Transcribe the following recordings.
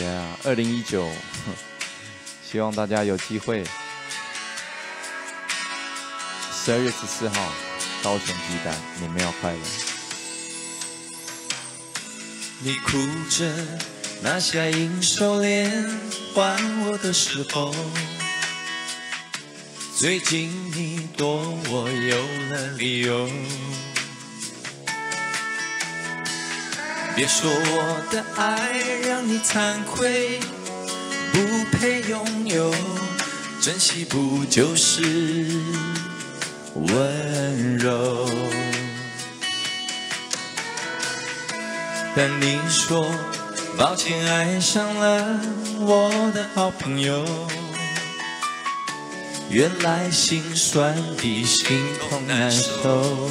，2019，希望大家有机会。12月14号，高雄鸡蛋，你们要快乐。 你哭着拿下银手链还我的时候，最近你躲我有了理由。别说我的爱让你惭愧，不配拥有，珍惜不就是温柔？但你说抱歉，爱上了我的好朋友，原来心酸比心痛难受。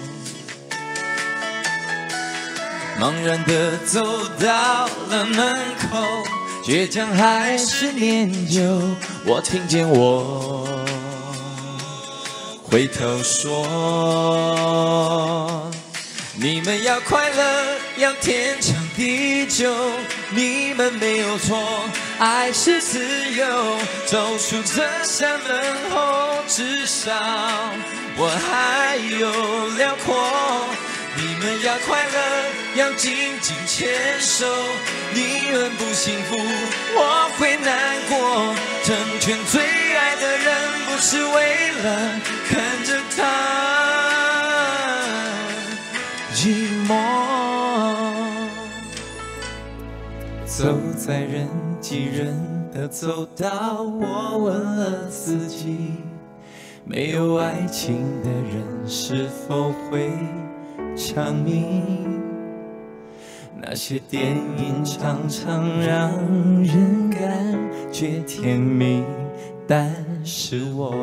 茫然地走到了门口，倔强还是念旧。我听见我回头说，你们要快乐，要天长地久，你们没有错，爱是自由。走出这扇门后，至少我还有辽阔。你们要快乐，要紧紧牵手，你们不幸福，我会难过。成全最爱的人，不是为了看着他寂寞。走在人挤人的走道，我问了自己，没有爱情的人是否会长命？那些电影常常让人感觉甜蜜，但是我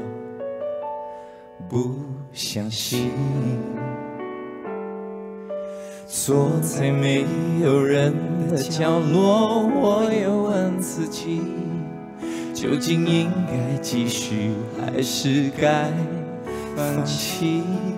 不相信。坐在没有人的角落，我又问自己，究竟应该继续还是该放弃？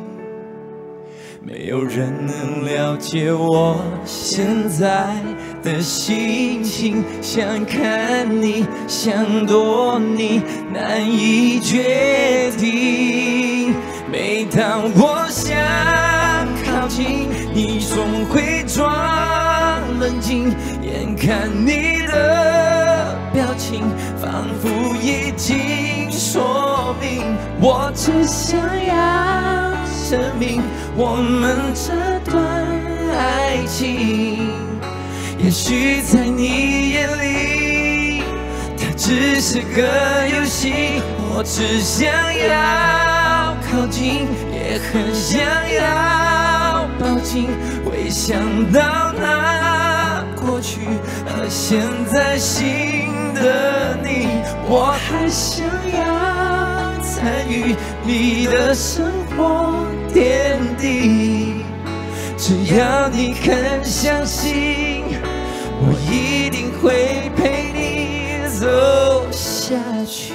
没有人能了解我现在的心情，想看你，想躲你，难以决定。每当我想靠近，你总会装冷静，眼看你的表情仿佛已经说明，我只想要证明我们这段爱情。也许在你眼里，它只是个游戏，我只想要靠近，也很想要抱紧。回想到那过去和现在新的你，我还想要参与你的生活点滴。只要你肯相信，我一定会陪你走下去。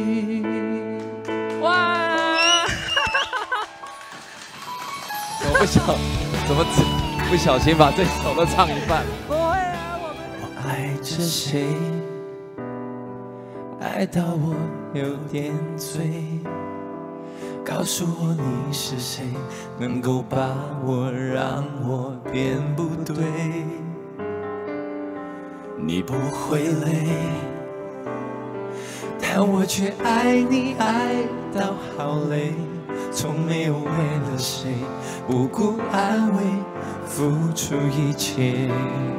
哇！怎么不小心把这首都唱一半？ 不会啊，我爱着谁，爱到我有点醉。告诉我你是谁，能够把我让我变不对。你不会累，但我却爱你爱到好累。从没有为了谁不顾安慰，付出一切。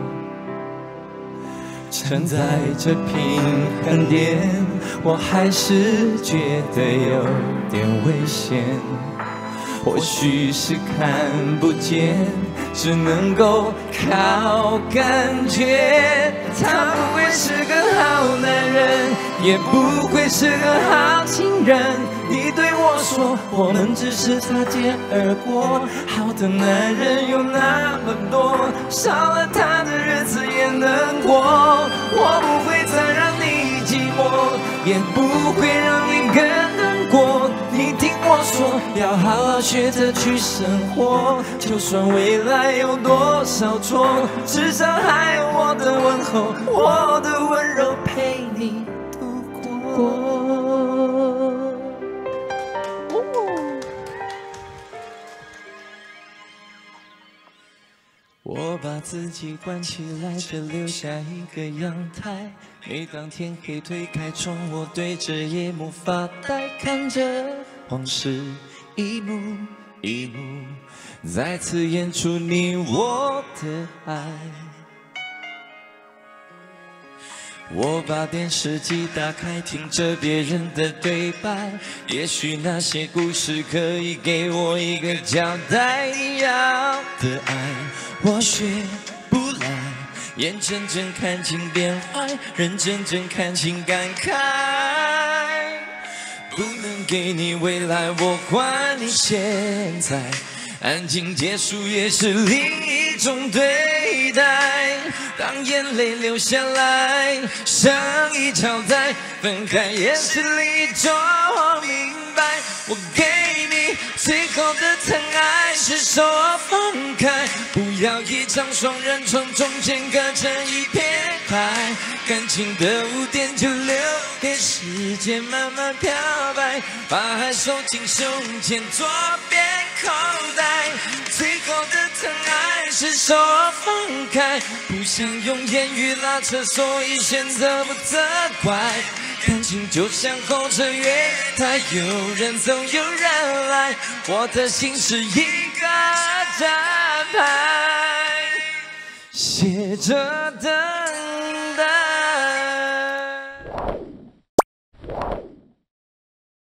承载着平衡点，我还是觉得有点危险。或许是看不见，只能够靠感觉。他不会是个好男人，也不会是个好情人。你对我说，我们只是擦肩而过。好的男人有那么多，少了他的日子也能过。我不会再让你寂寞，也不会让你更难过。你听我说， 要好好学着去生活。就算未来有多少错，至少还有我的问候，我的温柔陪你度过。我把自己关起来，只留下一个阳台。每当天黑推开窗，我对着夜幕发呆，看着往事一幕一幕再次演出你我的爱。我把电视机打开，听着别人的对白，也许那些故事可以给我一个交代。你要的爱我学不来，眼睁睁看尽变坏，人真正看尽感慨。不能给你未来，我还你现在。安静结束也是另一种对待。当眼泪流下来，像一场灾，分开也是另一种明白。我给你最后的疼爱，是手放开，不要一张双人床，中间隔成一片海。感情的污点就留给时间慢慢漂白，把爱收进胸前左边口袋。最后的疼爱是手放开，不想用言语拉扯，所以选择不责怪。感情就像候车月台，有人走有人来，我的心是一个站牌，写着的